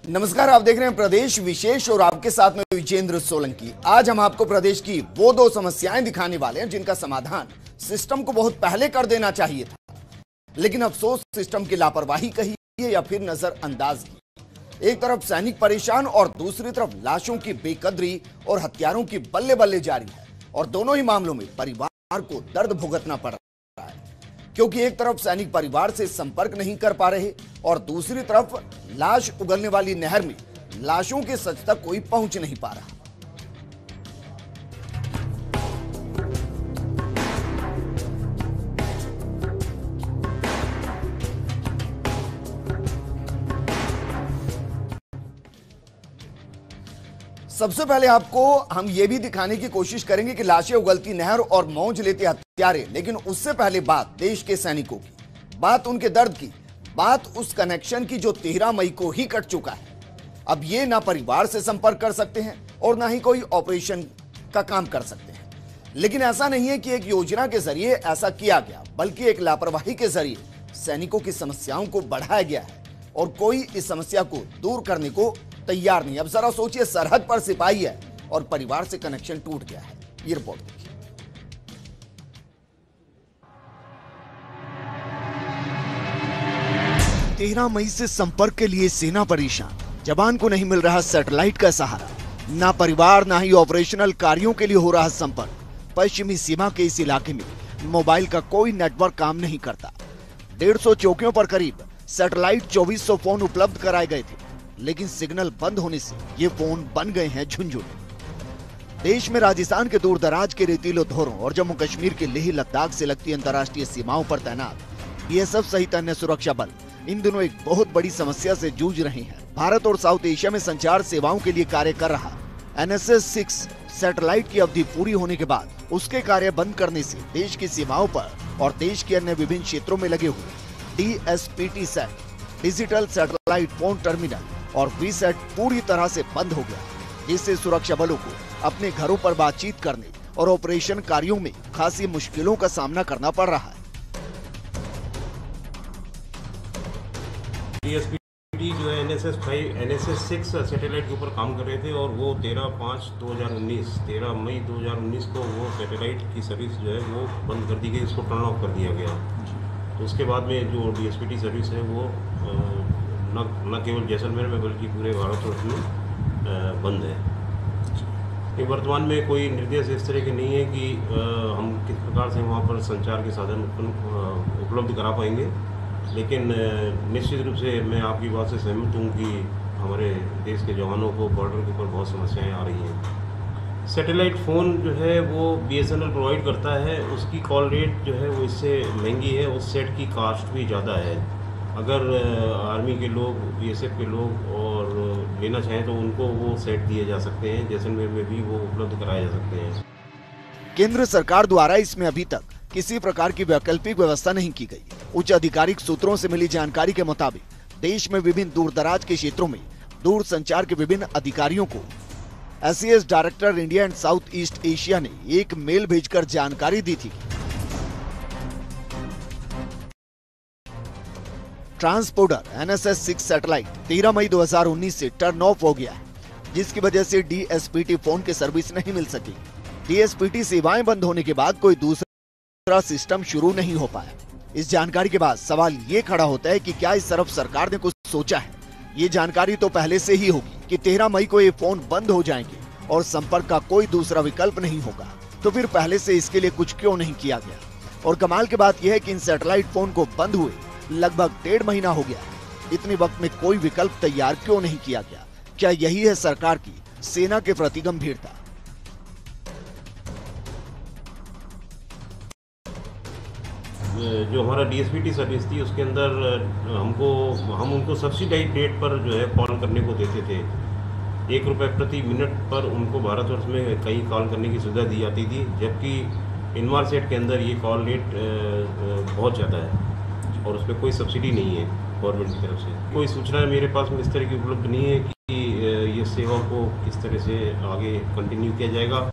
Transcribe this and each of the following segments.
नमस्कार, आप देख रहे हैं प्रदेश विशेष और आपके साथ में विजेंद्र सोलंकी। आज हम आपको प्रदेश की वो दो समस्याएं दिखाने वाले हैं जिनका समाधान सिस्टम को बहुत पहले कर देना चाहिए था, लेकिन अफसोस सिस्टम की लापरवाही कहिए या फिर नजरअंदाजी। एक तरफ सैनिक परेशान और दूसरी तरफ लाशों की बेकदरी और हत्यारों की बल्ले बल्ले जारी है, और दोनों ही मामलों में परिवार को दर्द भुगतना पड़ रहा है, क्योंकि एक तरफ सैनिक परिवार से संपर्क नहीं कर पा रहे और दूसरी तरफ लाश उगलने वाली नहर में लाशों के सच तक कोई पहुंच नहीं पा रहा। सबसे पहले आपको हम यह भी दिखाने की कोशिश करेंगे कि लाशें उगलती नहर और मौज लेते हत्यारे, लेकिन उससे पहले बात देश के सैनिकों की, बात उनके दर्द की, बात उस कनेक्शन की जो 13 मई को ही कट चुका है। अब ये ना परिवार से संपर्क कर सकते हैं और ना ही कोई ऑपरेशन का काम कर सकते हैं। लेकिन ऐसा नहीं है कि एक योजना के जरिए ऐसा किया गया, बल्कि एक लापरवाही के जरिए सैनिकों की समस्याओं को बढ़ाया गया है और कोई इस समस्या को दूर करने को तैयार नहीं। अब जरा सोचिए, सरहद पर सिपाही है और परिवार से कनेक्शन टूट गया है। ये रिपोर्ट देखिए। 13 मई से संपर्क के लिए सेना परेशान, जवान को नहीं मिल रहा सैटेलाइट का सहारा, ना परिवार ना ही ऑपरेशनल कार्यों के लिए हो रहा संपर्क। पश्चिमी सीमा के इस इलाके में मोबाइल का कोई नेटवर्क काम नहीं करता। 150 चौकियों पर करीब सैटेलाइट 2400 फोन उपलब्ध कराए गए थे, लेकिन सिग्नल बंद होने से ये फोन बन गए हैं झुंझुन। देश में राजस्थान के दूर दराज के रेतीले धोरों और जम्मू कश्मीर के लेह लद्दाख से लगती अंतर्राष्ट्रीय सीमाओं पर तैनात बीएसएफ सहित अन्य सुरक्षा बल इन दिनों एक बहुत बड़ी समस्या से जूझ रहे हैं। भारत और साउथ एशिया में संचार सेवाओं के लिए कार्य कर रहा NSS 6 सैटेलाइट की अवधि पूरी होने के बाद उसके कार्य बंद करने से देश की सीमाओं पर और देश के अन्य विभिन्न क्षेत्रों में लगे हुए DSPT set, digital satellite phone terminal और वीसेट पूरी तरह से बंद हो गया, जिससे सुरक्षा बलों को अपने घरों पर बातचीत करने और ऑपरेशन कार्यों में खासी मुश्किलों का सामना करना पड़ रहा है। DSPT जो है NSS 6 सैटेलाइट के ऊपर काम कर रहे थे और वो 13 मई 2019 को वो सैटेलाइट की सर्विस जो है वो बंद कर दी गई, उसको टर्न ऑफ कर दिया गया। तो उसके बाद में जो DSPT सर्विस है वो न केवल जैसलमेर में बल्कि पूरे भारतवर्ष में बंद है। वर्तमान में कोई निर्देश इस तरह के नहीं है कि हम किस प्रकार से वहाँ पर संचार के साधन उपलब्ध करा पाएंगे, लेकिन निश्चित रूप से मैं आपकी बात से सहमत हूँ कि हमारे देश के जवानों को बॉर्डर के ऊपर बहुत समस्याएं आ रही हैं। सैटेलाइट फ़ोन जो है वो BSNL प्रोवाइड करता है, उसकी कॉल रेट जो है वो इससे महंगी है, उस सेट की कास्ट भी ज़्यादा है। अगर आर्मी के लोग, BSF के लोग और लेना चाहें तो उनको वो सेट दिए जा सकते हैं, जैसलमेर में भी वो उपलब्ध कराए जा सकते हैं। केंद्र सरकार द्वारा इसमें अभी तक किसी प्रकार की वैकल्पिक व्यवस्था नहीं की गई। उच्च आधिकारिक सूत्रों से मिली जानकारी के मुताबिक देश में विभिन्न दूर दराज के क्षेत्रों में दूर संचार के विभिन्न अधिकारियों को SES director India and South East Asia ने एक मेल भेजकर जानकारी दी थी। ट्रांसपोर्टर NSS 6 सैटेलाइट 13 मई 2019 से टर्न ऑफ हो गया है, जिसकी वजह से DSPT फोन के सर्विस नहीं मिल सकी। DSPT सेवाएं बंद होने के बाद कोई दूसरा सिस्टम शुरू नहीं हो पाया। इस जानकारी के बाद सवाल ये खड़ा होता है कि क्या इस तरफ सरकार ने कुछ सोचा है? ये जानकारी तो पहले से ही होगी कि 13 मई को ये फोन बंद हो जाएंगे और संपर्क का कोई दूसरा विकल्प नहीं होगा, तो फिर पहले से इसके लिए कुछ क्यों नहीं किया गया? और कमाल की बात यह है कि इन सैटेलाइट फोन को बंद हुए लगभग 1.5 महीना हो गया है। इतने वक्त में कोई विकल्प तैयार क्यों नहीं किया गया? क्या यही है सरकार की सेना के प्रति गंभीरता? जो हमारा DSPT सर्विस थी उसके अंदर हम उनको सब्सिडाइज रेट पर जो है कॉल करने को देते थे। 1 रुपये प्रति मिनट पर उनको भारतवर्ष में कई कॉल करने की सुविधा दी जाती थी, जबकि इनमारसेट के अंदर ये कॉल रेट बहुत ज़्यादा है और उस पर कोई सब्सिडी नहीं है गवर्नमेंट की तरफ से। कोई सूचना मेरे पास में इस तरह की उपलब्ध नहीं है कि ये सेवा को किस तरह से आगे कंटिन्यू किया जाएगा।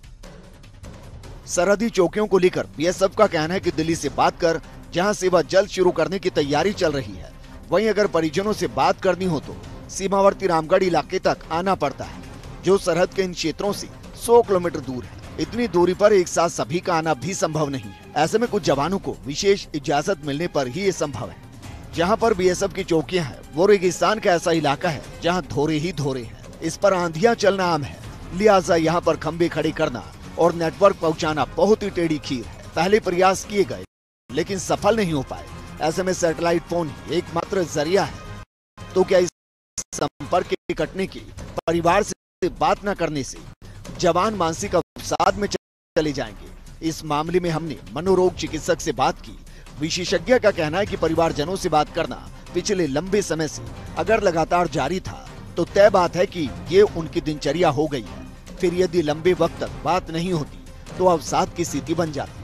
सरहदी चौकियों को लेकर BSF का कहना है कि दिल्ली से बात कर जहां सेवा जल्द शुरू करने की तैयारी चल रही है। वहीं अगर परिजनों से बात करनी हो तो सीमावर्ती रामगढ़ इलाके तक आना पड़ता है, जो सरहद के इन क्षेत्रों से 100 किलोमीटर दूर है। इतनी दूरी पर एक साथ सभी का आना भी संभव नहीं है। ऐसे में कुछ जवानों को विशेष इजाजत मिलने पर ही ये संभव है। जहां पर बीएसएफ की चौकियां हैं, वो रेगिस्तान का ऐसा इलाका है जहां धोरे ही धोरे हैं। इस पर आंधियां चलना आम है, लिहाजा यहाँ पर खंबे खड़े करना और नेटवर्क पहुँचाना बहुत ही टेढ़ी खीर है। पहले प्रयास किए गए लेकिन सफल नहीं हो पाए। ऐसे में सैटेलाइट फोन ही एकमात्र जरिया है। तो क्या इस संपर्क के कटने की, परिवार से बात न करने से जवान मानसिक अवसाद में चले जाएंगे? इस मामले में हमने मनोरोग चिकित्सक से बात की। विशेषज्ञ का कहना है कि परिवारजनों से बात करना पिछले लंबे समय से अगर लगातार जारी था तो तय बात है कि ये उनकी दिनचर्या हो गई है। फिर यदि लंबे वक्त तक बात नहीं होती तो अवसाद की स्थिति बन जाती है।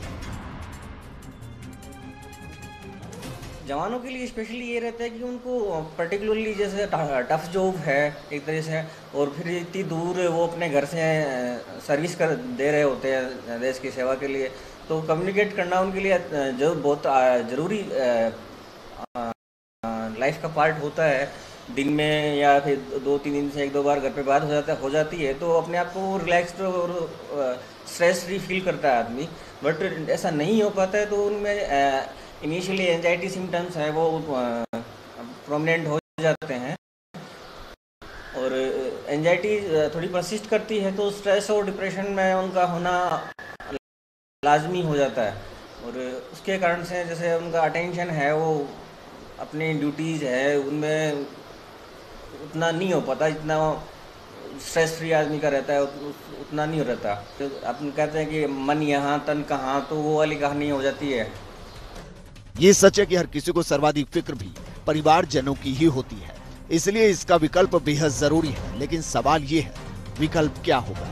जवानों के लिए स्पेशली ये रहता है कि उनको पर्टिकुलरली जैसे टफ जॉब है एक तरह से, और फिर इतनी दूर वो अपने घर से सर्विस कर दे रहे होते हैं देश की सेवा के लिए, तो कम्युनिकेट करना उनके लिए जो बहुत ज़रूरी लाइफ का पार्ट होता है। दिन में या फिर 2-3 दिन से 1-2 बार घर पे बात हो जाती है तो अपने आप को रिलैक्स्ड और स्ट्रेस फ्री फील करता है आदमी। बट ऐसा नहीं हो पाता है तो उनमें इनिशियली एंजाइटी सिम्टम्स है वो प्रोमिनेंट हो जाते हैं, और एंजाइटी थोड़ी परसिस्ट करती है तो स्ट्रेस और डिप्रेशन में उनका होना लाजमी हो जाता है। और उसके कारण से जैसे उनका अटेंशन है वो अपनी ड्यूटीज़ है उनमें उतना नहीं हो पाता, जितना स्ट्रेस फ्री आदमी का रहता है उतना नहीं रहता। तो अपन कहते हैं कि मन यहाँ तन कहाँ, तो वो वाली कहानी हो जाती है। ये सच है कि हर किसी को सर्वाधिक फिक्र भी परिवारजनों की ही होती है, इसलिए इसका विकल्प बेहद जरूरी है। लेकिन सवाल ये है, विकल्प क्या होगा?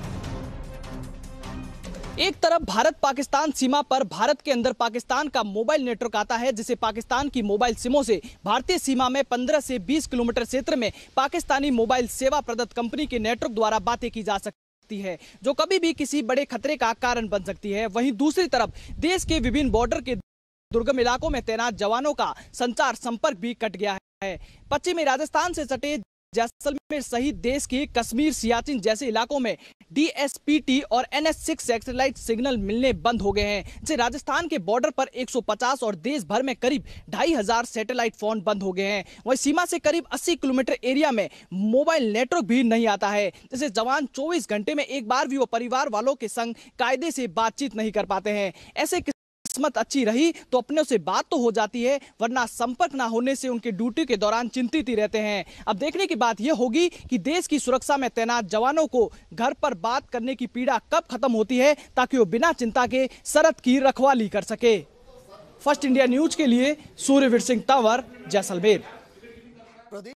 एक तरफ भारत पाकिस्तान सीमा पर भारत के अंदर पाकिस्तान का मोबाइल नेटवर्क आता है, जिसे पाकिस्तान की मोबाइल सिमों से भारतीय सीमा में 15 से 20 किलोमीटर क्षेत्र में पाकिस्तानी मोबाइल सेवा प्रदत्त कंपनी के नेटवर्क द्वारा बातें की जा सकती है, जो कभी भी किसी बड़े खतरे का कारण बन सकती है। वहीं दूसरी तरफ देश के विभिन्न बॉर्डर के दुर्गम इलाकों में तैनात जवानों का संचार संपर्क भी कट गया है। पश्चिमी राजस्थान से सटे जैसलमेर सहित देश के कश्मीर, सियाचिन जैसे इलाकों में DSPT और NS6 सैटेलाइट सिग्नल मिलने बंद हो गए हैं, जिससे राजस्थान के बॉर्डर पर 150 और देश भर में करीब 2500 सैटेलाइट फोन बंद हो गए हैं। वहीं सीमा से करीब 80 किलोमीटर एरिया में मोबाइल नेटवर्क भी नहीं आता है, जिससे जवान 24 घंटे में एक बार भी वो परिवार वालों के संग कायदे से बातचीत नहीं कर पाते हैं। ऐसे किस्मत अच्छी रही तो अपने से बात तो हो जाती है, वरना संपर्क ना होने से उनके ड्यूटी के दौरान चिंतित ही रहते हैं। अब देखने की बात यह होगी कि देश की सुरक्षा में तैनात जवानों को घर पर बात करने की पीड़ा कब खत्म होती है, ताकि वो बिना चिंता के सरहद की रखवाली कर सके। फर्स्ट इंडिया न्यूज के लिए सूर्यवीर सिंह तंवर, जैसलमेर।